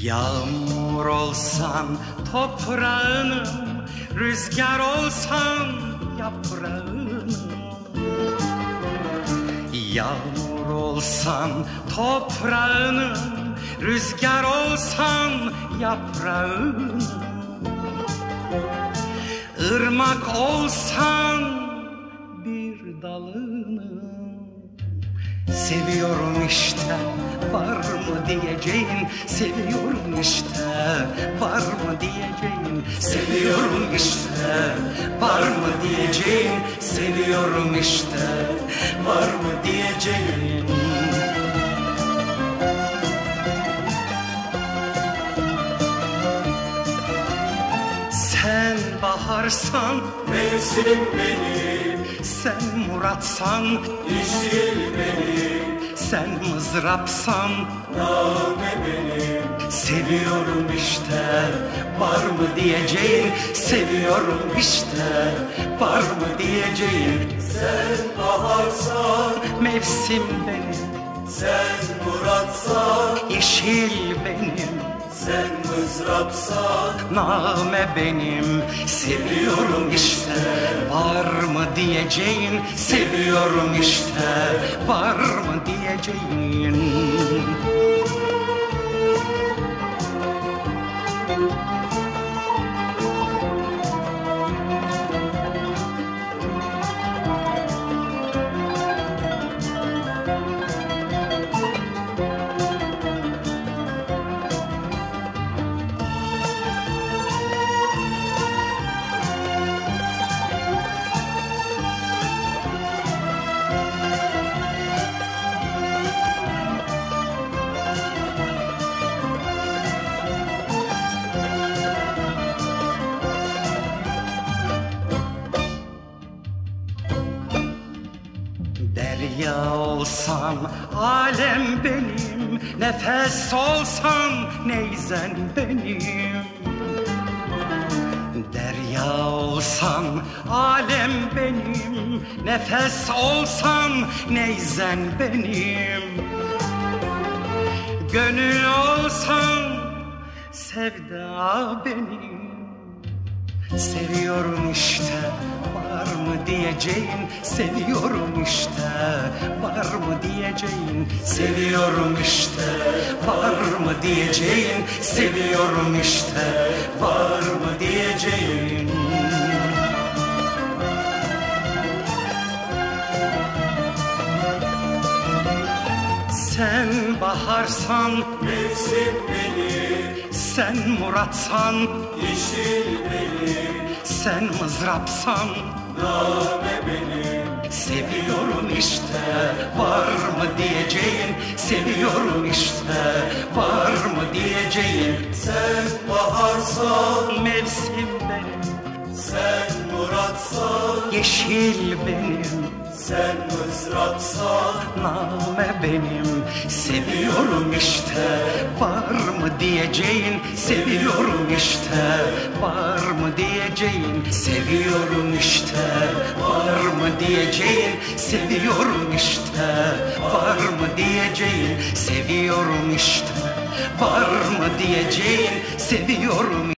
Yağmur olsan toprağınım, rüzgar olsan yaprağınım. Yağmur olsan toprağınım, rüzgar olsan yaprağınım. Irmak olsan bir dalınım. Seviyorum işte, var mı diyeceğin? Seviyorum işte, var mı diyeceğin? Seviyorum işte, var mı diyeceğin? Seviyorum işte, var mı diyeceğin? Sen baharsan mevsim benim, sen muratsan yeşil benim, sen mızrapsan name benim. seviyorum işte, var mı diyeceğin? Seviyorum işte, var mı diyeceğin? Sen baharsan, Mevsim benim, sen muratsan, yeşil benim, sen mızrapsan, name benim. Seviyorum işte, var mı diyeceğin? Seviyorum işte, var mı diyeceğin? Derya olsam alem benim, nefes olsam neyzen benim. Derya olsam alem benim, nefes olsam neyzen benim. Gönül olsam sevda benim. Seviyorum işte, var mı diyeceğin? Seviyorum işte, var mı diyeceğin? Seviyorum işte, var mı diyeceğin? Seviyorum işte, var mı diyeceğin? Sen baharsan mevsim benim, sen muratsan yeşil benim, sen mızrapsan name benim. seviyorum işte, var mı diyeceğin? Seviyorum işte, var mı diyeceğin? Sen baharsan, Mevsim benim, sen muratsan, yeşil benim, sen mızrapsan, name benim. Seviyorum işte, var mı diyeceğin? Seviyorum işte, var mı diyeceğin? Seviyorum işte, var mı diyeceğin? Seviyorum işte, var mı diyeceğin? Seviyorum işte, var mı diyeceğin? Seviyorum